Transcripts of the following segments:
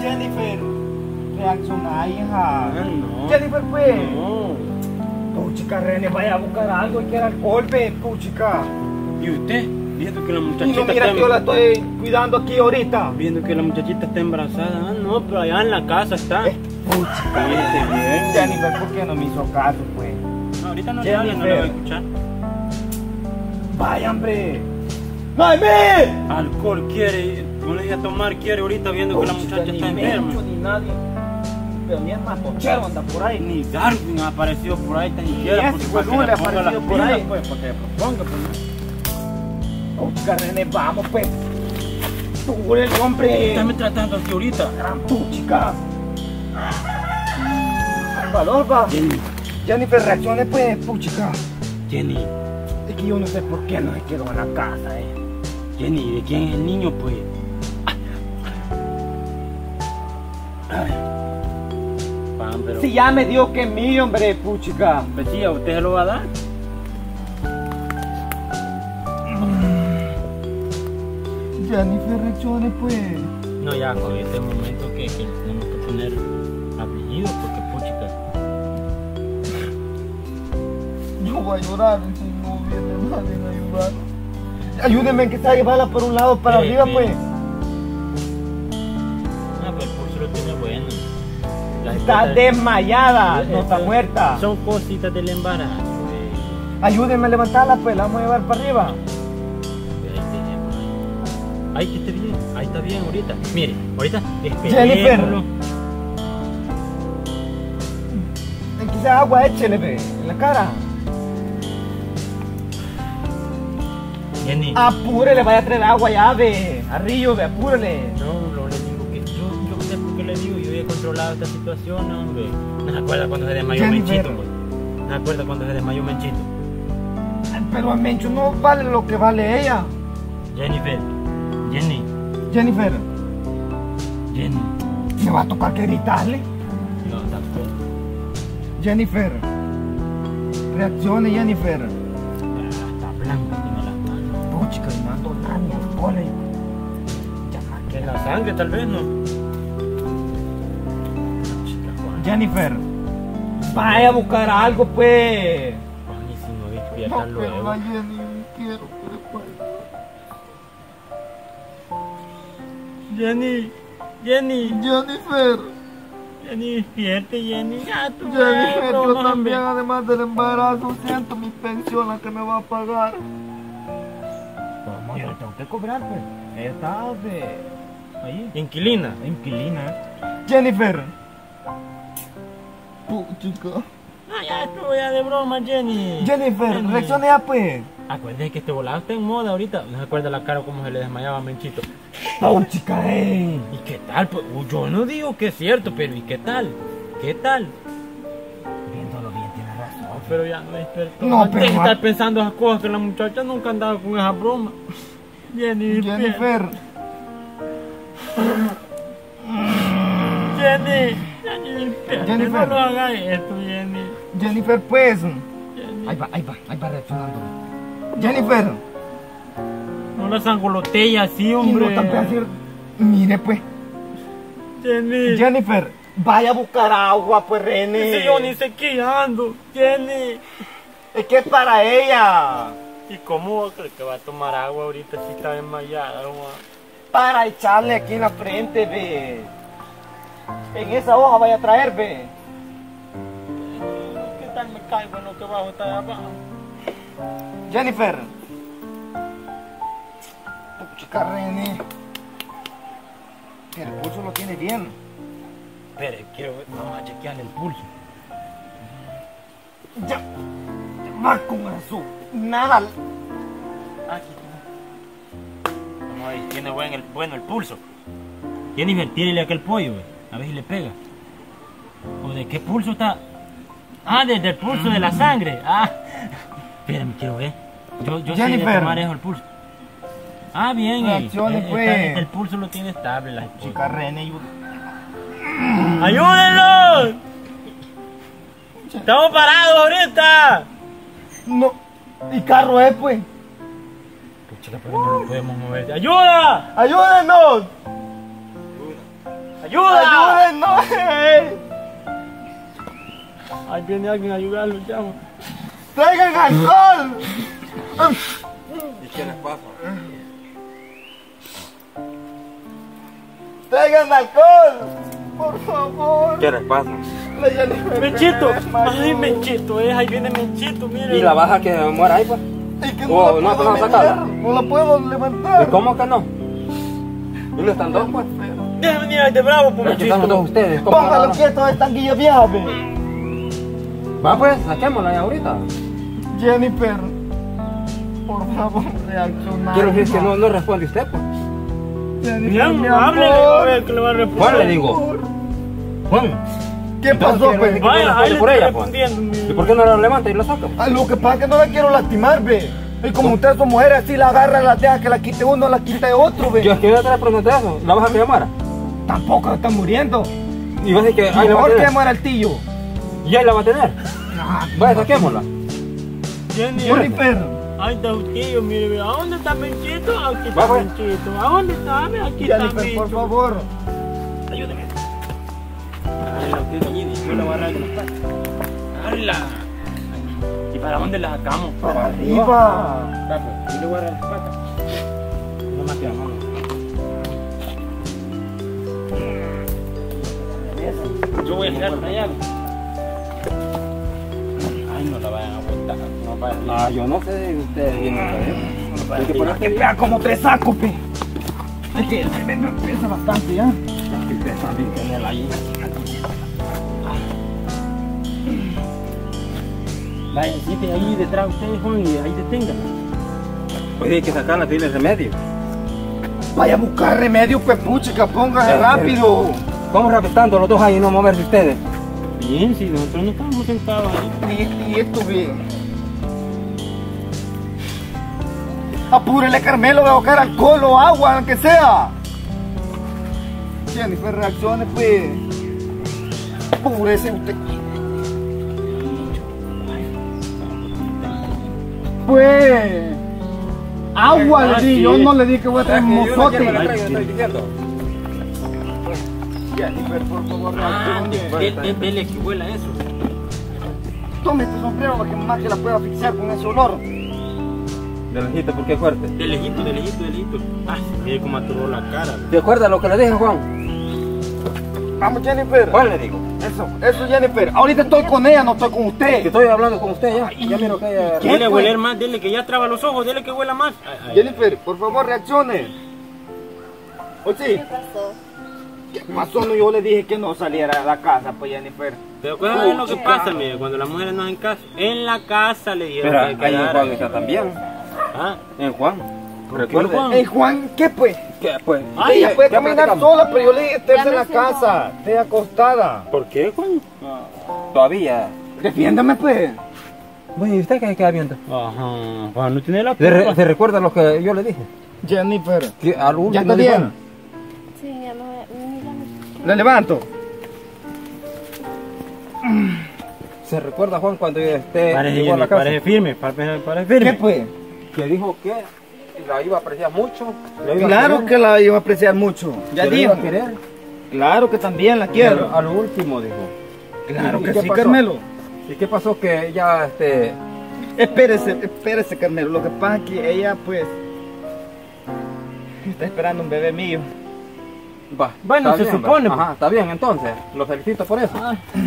Jennifer, reacciona, hija. No. Jennifer, pues. No. Puchica, René, vaya a buscar algo y quiera alcohol, ve, puchica. ¿Y usted? Viendo que la Y muchachita no mira que yo la estoy cuidando aquí ahorita. Viendo que la muchachita está embarazada. Ah, no, pero allá en la casa está. Puchica, bien. Jennifer, ¿por qué no me hizo caso, pues? No, ahorita no le habla, no le voy a escuchar. Vaya, hombre. ¡Jaime! Alcohol quiere, no le dije a tomar, quiere ahorita viendo que la muchacha está enferma. Ni nadie. Pero ni es más pochero anda por ahí. Ni Darwin ha aparecido por ahí tan siquiera. ese Porque huevudo para que le le ha ponga las aparecido por pilas, ahí. pues, para que le proponga, pues. Puchica, René, vamos, pues. Tú eres el hombre. Estame tratando aquí ahorita. Gran puchica. Valor, va. Jennifer, reaccione, pues, puchica. Jenny, Es que yo no sé por qué no se quedó en la casa, Jenny, ¿de quién es el niño, pues? Pan, pero... Si ya me dio que es mío, hombre, puchica. Pues sí, ¿a usted se lo va a dar? Jennifer, reaccione, pues. No, ya, con este momento que tenemos que poner apellido, porque puchica. Yo voy a llorar si no viene nadie a ayudar. Ayúdenme que sea llevarla por un lado para arriba, pues. Ah, pero el pulso lo tiene bueno. Está cosas- desmayada, no está Son- muerta. Son cositas del embarazo. Ayúdenme a levantarla, pues, la vamos a llevar para arriba. Ahí que esté bien, ahí está bien ahorita. Mire, ahorita Jennifer. esperémoslo. Quizás agua échele, ve, en la cara. Jenny, Apúrele, vaya a traer agua ya, ve. Arrillo, ve, apúrele. no le digo que yo sé por qué le digo, yo he controlado esta situación, hombre. ¿No se acuerda cuando se desmayó Jennifer. Menchito? Pues? ¿No se acuerda cuando se desmayó Menchito? Pero a Mencho no vale lo que vale ella. Jennifer, Jenny, Jenny, me va a tocar que gritarle. no, tampoco. Jennifer, reaccione, Jennifer. Está blanca, tiene las manos. Puchica, y no ando nada ni alcohol. Que es la sangre, tal vez, ¿no? Chica, Juan. Jennifer, vaya a buscar algo, pues. Juan, y si no despierta luego. Jenny, quiero. Jenny, Jennifer, Jenny, despierte, Jenny. Ya, tú Jennifer, yo broma, también, hombre. además del embarazo, siento mi pensión la que me va a pagar. Como yo le tengo que cobrar, pues. Ella está ahí. Inquilina. Inquilina. Jennifer. Puchica. Ah, ya estuvo ya de broma, Jenny. Jennifer, Jenny. reaccione ya, pues. Acuérdate que este volado está en moda ahorita. ¿No se acuerda la cara como se le desmayaba a Menchito? Puchica, ¿Y qué tal? Pues, yo no digo que es cierto, pero ¿y qué tal? ¿Qué tal? Viéndolo bien, tiene razón. No, pero ya no despertó. No, Deje pero de estar pensando esas cosas que la muchacha nunca andaba con esa broma. Jenny, Jennifer. Jenny, despierte. Jennifer. No lo hagas esto, Jenny. Jennifer, pues. Jenny. Ahí va reaccionando. Jennifer. No la sangolotella así, Y hombre. no tan fácil. Mire, pues. Jenny. Jennifer, vaya a buscar agua, pues, René. Si yo ni sé qué ando, Jenny. Es que es para ella. ¿Y cómo cree que va a tomar agua ahorita si está desmayada, Juan? Para echarle aquí en la frente, ve. En esa hoja vaya a traer, ve. ¿Qué tal me caigo en lo que bajo está de abajo? Jennifer. Puchica, René. El pulso lo tiene bien. Espere, quiero ver, vamos a chequearle el pulso. Ya. Va con eso. Nada. Aquí está. Vamos a ver, tiene bueno el pulso. Jennifer, tírele aquel pollo, güey. A ver si le pega. ¿O de qué pulso está? Ah, desde el pulso de la sangre. Ah, espérame, quiero ver. Yo sé de Jennifer. tomar eso el pulso. Ah, bien. Reaccione, pues. El pulso lo tiene estable. La Chica, René. ¡Ayúdenlos! ¡Estamos parados ahorita! No. Y carro es, pues. Pucha, pero no lo podemos mover. ¡Ayuda! ¡Ayúdenos! ¡Ayuda! ¡Ayúdenos! Ahí viene alguien a ayudarlo, chamo. ¡Traigan alcohol! ¿Y qué les pasa? ¡Traigan alcohol! Por favor. ¿Qué les pasa? La Jennifer Menchito, me desmayó. ay Menchito, ahí viene Menchito, mire. ¿Y la baja que muera ahí, pues? Es que Oh, no la no, puedo no, sacarla. meter, no la puedo levantar. ¿Y cómo que no? ¿Y no están dos, pues? Déjame venir ahí de bravo, pues Es que están los Menchito. dos ustedes. ¿Cómo Póngalo no? quieto a esta guía vieja, ve. Va, pues, saquémosla ya ahorita. Jennifer, por favor, reacciona. Quiero decir que no responde usted, pues. Jennifer, Bien, mi háblele, amor. a ver que le va a responder. Juan le digo. Juan. ¿Qué pasó, Entonces, pues? ¿quiere Vaya, ahí le por estoy ella, pues? respondiendo, mire. ¿Y por qué no la levanta y la saca? Ah, lo que pasa es que no la quiero lastimar, ve. Y como ustedes son mujeres, así la agarra, la deja que la quite uno, la quite otro, ve. Yo es que yo te la pregunté eso. ¿La vas a que llamara? Tampoco está muriendo. Y vas a decir que ahí la va a Mejor que tener. muera el tío. Y ahí la va a tener. Vaya, saquémosla. Jennifer. Ahí está un tío, mire, ve, ¿a dónde está Menchito? Aquí Va, está pues. Menchito. ¿A dónde está? Ve, aquí está Jennifer, Menchito. por favor. Ayúdeme. Agárrela usted, allí, yo la voy a agarrar de las patas. Agárrela. ¿Y para dónde la sacamos? Para arriba. Yo le voy a agarrar las patas. No más que la mano. Yo voy a girar para allá. Ay, no la vayan a aguantar. No vayan a Yo no sé si ustedes vienen a ver. Hay que Que ponerte bien. vea como tres sacos, pe. Es que me pesa bastante ya. Vayan, siete ahí detrás de ustedes, Juan, y ahí deténganla. Pues hay que sacarla, tiene remedio. Vaya a buscar remedio, pepuchica, póngase rápido. Vamos rapetando los dos ahí y no moverse ustedes. Bien, si nosotros no estamos sentados ahí. Y esto, ve. Apúrele, Carmelo, voy a buscar alcohol o agua, aunque sea. Jennifer, reaccione, pues. Apúrese usted. Pues. Agua le di, yo no le di que voy a traer un mozote. Jennifer, por favor, reaccione. Dele que huela eso. Tome este sombrero para que más que la pueda asfixiar con ese olor. De lejito, porque es fuerte. De lejito, de lejito, de lejito. Ay, mire cómo aturó la cara. ¿Te acuerdas lo que le dije, Juan? Vamos, Jennifer. Juan le digo. Eso, Jennifer. Ahorita estoy con ella, no estoy con Que usted. estoy hablando con usted ya. Ya miro que ella... ¿Qué? Dele a pues? hueler más, dele que ya traba los ojos, dele que huela más. Jennifer, por favor, reaccione. Oye, ¿Qué pasó? ¿qué pasó? No, yo le dije que no saliera de la casa, pues, Jennifer. Pero ¿cuál es lo que pasa, mire? Cuando las mujeres no en casa. En la casa le dijeron Pero que ahí en quedara. Juan está también. Ah, En Juan. qué, Recuerde. Juan? Hey, Juan, ¿qué pues? ¿Qué, pues? Ay, Ella puede ¿qué caminar platicamos? sola, pero yo le dije estés Ya en me la siento. casa, esté acostada. ¿Por qué, Juan? Todavía. Defiéndame, pues. Bueno, ¿y usted qué queda viendo? Ajá, Juan no tiene la ¿Se culpa. recuerda lo que yo le dije? Jennifer, Que al último ¿ya está dijo- bien? Sí, ya no. ¿Le levanto? ¿Se recuerda, Juan, cuando usted Parece, llegó a la casa? parece firme, parece ¿Qué firme. pues? Que dijo que la iba a apreciar mucho. la iba a Claro querer, que la iba a apreciar mucho. Ya que la dijo. iba a querer. Claro que también la Pero quiero. a lo último dijo. Claro ¿Y que qué sí, pasó? Carmelo. ¿Y qué pasó? Que ya Espérese, Carmelo. Lo que pasa es que ella, pues, está esperando un bebé mío. Va, Bueno, está se bien, supone, va. pues. Ajá, está bien, entonces. Lo felicito por eso.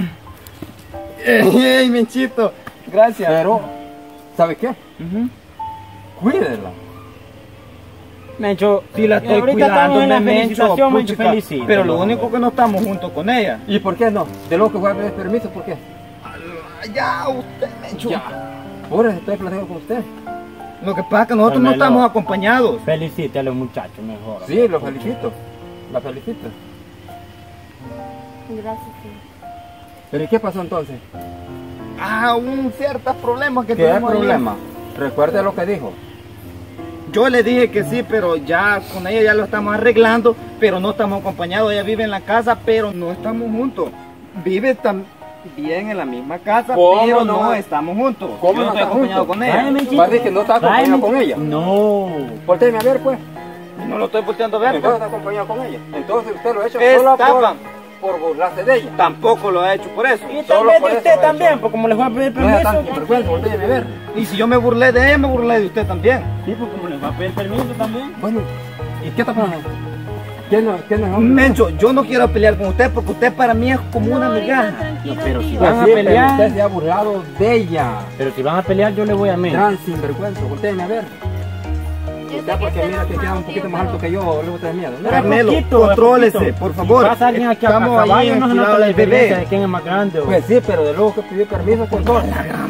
¡Ey, Menchito! Gracias. Pero, ¿sabe qué? Ujú. Cuídela. Mencho, Sí, la estoy ahorita cuidando, estamos en la Mencho, felicitación, Mencho, puchica. felicito. Pero lo único que no estamos juntos con ella. ¿Y por qué no? De lo que fue a pedir permiso, ¿por qué? Ya, usted, Mencho. Ya. Por eso estoy platicando con usted. Lo que pasa es que nosotros no Carmelo. estamos acompañados. Felicite a los muchachos mejor. Sí, lo felicito. La felicito. Gracias, sí. ¿Pero y qué pasó entonces? Ah, un ciertos problemas que ¿Qué tuvimos ahí. problema? Recuerde lo que dijo. Yo le dije que sí, pero ya con ella ya lo estamos arreglando, pero no estamos acompañados. Ella vive en la casa, pero no estamos juntos. Vive también en la misma casa, ¿Cómo pero no? no estamos juntos. ¿Cómo Yo no estoy está acompañado juntos? con ella. Ay, Menchito. Va a decir que no está acompañado Ay, con ella. No. Voltéeme a ver, pues. No lo estoy volteando a ver. Entonces pues. está acompañado con ella. Entonces usted lo ha hecho solo Estaban. por burlarse de ella. Tampoco lo ha hecho por eso. Y Solo tal por vez de eso usted lo he también, hecho. porque como les voy a pedir No es tan permiso. vergüenza, voltéeme a ver. Y si yo me burlé de ella, me burlé de usted también. Sí, porque como les voy a pedir permiso también. Bueno, ¿y qué está pasando? ¿Quién no es hombre? Mencho, yo no quiero pelear con usted porque usted para mí es como una migaja. Tranquilo, pero si tío. van Pues a sí, pero pelear. usted se ha burlado de ella. Pero si van a pelear, yo le voy a mí. Gran sinvergüenza, voltéeme a ver. Yo sé Usted que porque está mira que queda un enojado, poquito tío, más alto pero- que yo, luego te da miedo. ¿No? Carmelo, poquito, contrólese, poquito. por favor. Si pasa alguien aquí a Estamos ahí caballo, no se nota la del diferencia de bebé. quién es más grande. o- Pues sí, pero de luego que pidió permiso con todo.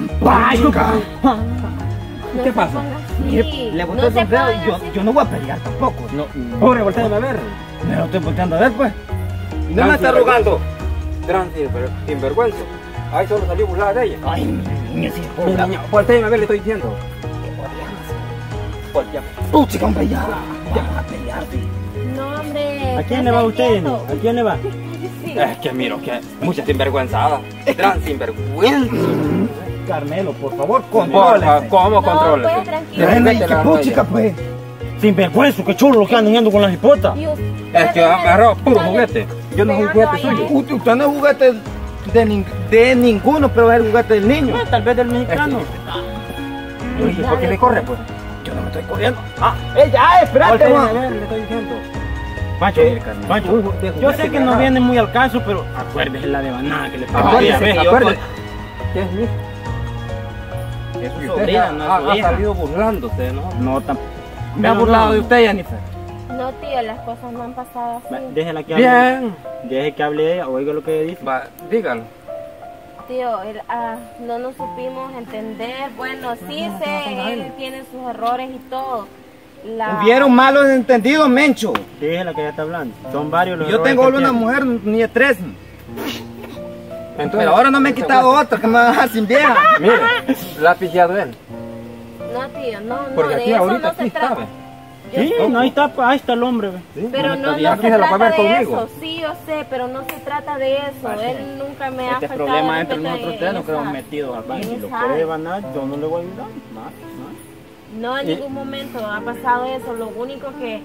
No ¿Qué se pasa? ponga así. Mire, le boté No el se sombrero ponga y yo, así. yo no voy a pelear tampoco. No, Pobre, voltéame a ver. Me lo estoy volteando a ver, pues. No Gran me está sinvergüenza. rogando. Gran sinvergüenza. Ahí solo salió burlada de ella. Ay, mi niña, sí, Mi pobre. niña, voltéame a ver, le estoy diciendo. Volteame. Chica, hombre, ya. Ya, a pelear, sí. No, hombre. ¿A quién le va usted, Jenny? quieto. ¿A quién le va? Sí. Es que miro que mucha sinvergüenzada. Gran sinvergüenza. Carmelo, por favor, Porfa, ¿cómo No, controles? pues, tranquilo. Ven ahí, Respete que la puchica, raya. pues. Sin vergüenza, qué chulo lo que andan yendo con las hipotas. Y usted Es que deje de agarró puro estarle juguete. Yo no soy pegando juguete ahí. suyo. Usted no es juguete de ninguno, pero es el juguete del niño. Tal vez del mexicano. ¿Y por qué le corre, pues? Yo no me estoy corriendo. Ya, espérate, Voltéame a Juan. ver, le estoy diciendo. Pancho, Carmelo. Pancho, Uy, de yo juguete sé que que no agarra. viene muy al caso, pero acuérdese la de banana que le pegó. Acuérdese, que yo acuérdese. ¿Qué es mi? Es su Y sobrina, usted no es su ha hija. salido burlándose, ¿no? No, me ha burlado de usted, Jennifer. No, tío, las cosas no han pasado así. Déjela que hable. Bien. Deje que hable ella, oiga lo que dice. Va, dígalo. Tío, no nos supimos entender. Bueno, sí sé, él tiene sus errores y todo. Hubieron malos entendidos, Mencho. Déjela que ella está hablando. Son varios los Yo errores tengo que solo una tiene. mujer, ni de tres. Entonces, Pero ahora no me han quitado otra, que me va a dejar sin vieja. Mire, la ha pillado él. No, tío, no, Porque de aquí eso ahorita no se aquí trata. está, ¿ve? Yo Sí, sé, no, ahí está el hombre. Ve. Sí, pero no, aquí no se se la va a ver trata de conmigo. eso. Sí, yo sé, pero no se trata de eso. Él nunca me ha Este faltado problema entre respeto nosotros en tres nos quedamos esa- metidos al Y baño. si lo esa quiere área. ganar, yo no le voy a ayudar. No, en ningún momento ha pasado eso. Lo único que...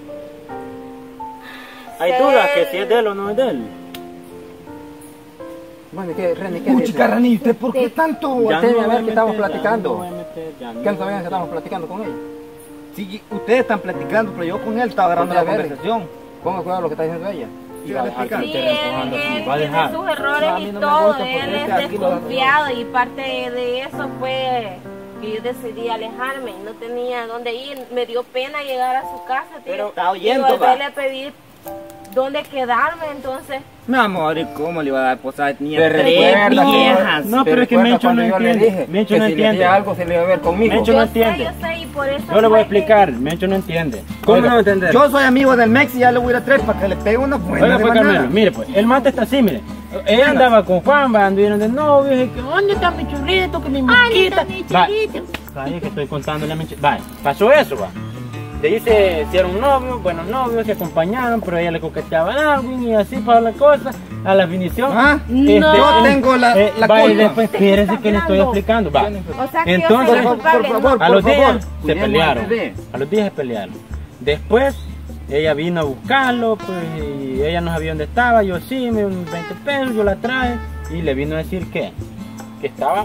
Hay sé- dudas que si es de él o no es de él. Bueno, ¿qué, René, qué Puchica, dice? Rani, ¿usted por qué tanto? Ya. me a ver voy qué estamos meter, platicando. ya me voy a meter, ya ¿Qué no sabían que estábamos platicando con ella? Sí, ustedes están platicando, pero yo con él estaba agarrando la Ponte a ver. conversación. Ponga cuidado lo que está diciendo ella. Sí, va a explicar. Sí, Te empujando así, él va a tiene dejar. sus errores No, a mí y no me todo. gusta porque Él es es que aquí lo- desconfiado y parte de eso fue que yo decidí alejarme. No tenía dónde ir. Me dio pena llegar a su casa, tío. Pero está oyendo, y volverle va. a pedir dónde quedarme. Entonces, Mi amor, ¿y cómo le iba a dar posada? Tenía ¿Te tres recuerdas viejas. No, ¿Te pero es que recuerdas Mencho cuando no yo le entiende. dije Mencho que no si le entiende. decía algo se le iba a ver conmigo? Mencho no yo entiende. sé, y por eso Yo le voy a fue que- explicar, Mencho no entiende. ¿Cómo Oiga, no entender? Yo soy amigo del Mex y ya le voy a ir a traer para que le pegue una buena Oiga, de pues banana. Carmelo, mire pues, el mate está así, mire. Ella andaba con Juan, va, anduvieron de novio, y que ¿dónde está mi churrito? Que mi mosquita. Va, vaya que estoy contándole a mi Va, pasó eso, va. De ahí se hicieron novios, buenos novios, se acompañaron, pero ella le coqueteaba a Alvin y así para la cosa, a la finición. Ah, No. yo tengo la va, y culpa. después, espérese que le estoy hablando? explicando, va. O sea que Entonces, yo soy por culpable. favor, no. A los por días favor, se cuidemos pelearon. al bebé. A los días se pelearon. Después ella vino a buscarlo, pues, y ella no sabía dónde estaba. Yo sí, me dio 20 pesos, yo la traje y le vino a decir que estaba.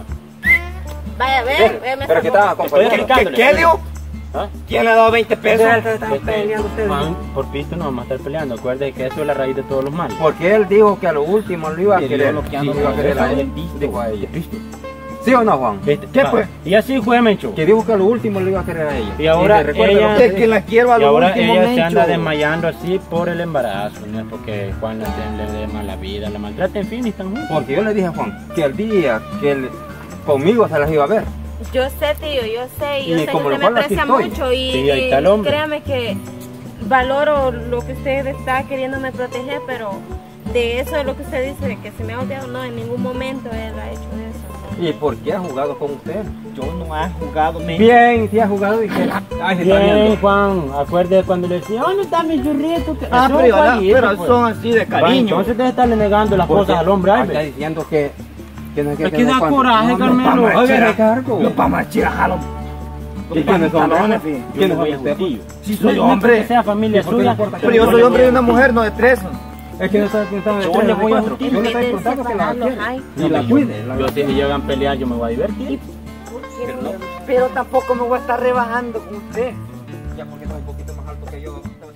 Vaya, ve, ve, me Pero que sacó. estaba Estoy acompañado. explicándole. ¿Qué dijo? ¿Ah? ¿Quién le ha dado 20 pesos? Estaban peleando ustedes. Man, por pisto no vamos a estar peleando. Acuérdate que eso es la raíz de todos los males. Porque él dijo que a lo último lo iba a Sí, querer. lo que Sí, ando lo iba a con querer a de él. pisto, Dijo a de ella. pisto. ¿Sí o no, Juan? ¿Qué Va, fue? Y así fue, Mencho. Que dijo que a lo último lo iba a querer a ella. Y ahora me recuerda ella- lo que Es que dije. la quiero a Y lo ahora último, ella se anda Mencho. desmayando así por el embarazo, no es porque Juan le dé mala vida, la maltrata, en fin, y están juntos. Porque yo le dije a Juan que el día que él conmigo se las iba a ver. Yo sé, tío, yo sé, y yo Y sé que como usted lo me cual aquí aprecia estoy. mucho y, Sí, ahí está el hombre. créame que valoro lo que usted está queriéndome proteger, pero de eso es lo que usted dice, de que se me ha odiado, no, en ningún momento él ha hecho eso. ¿Y por qué ha jugado con usted? Yo no he jugado, Mencho. Bien, sí ha jugado y que... Ay, se está Bien, viendo. Juan, acuérdate cuando le decía, ¿dónde está mi churrito? Que- Ah, eso pero, es jueguito, pero pues. son así de Va, cariño. entonces debe estarle negando las Porque cosas al hombre, está ay, diciendo que no hay Es que da coraje, Carmelo. Oiga, Ricardo. Los pamachirajalo. ¿Y quiénes son? pantalones, fíjate. ¿Quiénes son Voy a ustedes? Gustillo. Si soy No hombre. importa que sea familia ¿Por qué no suya. importa? Pero yo soy hombre de una mujer, no de tres. Es que no está contando de Yo tres, le de voy a cuatro. Gustillo. Yo le En vez estoy de contando que la separarlos, quiere. ay. Y la cuide. Yo si llegan a pelear yo me voy a divertir. Pero tampoco me voy a estar rebajando con usted. Ya porque está un poquito más alto que yo.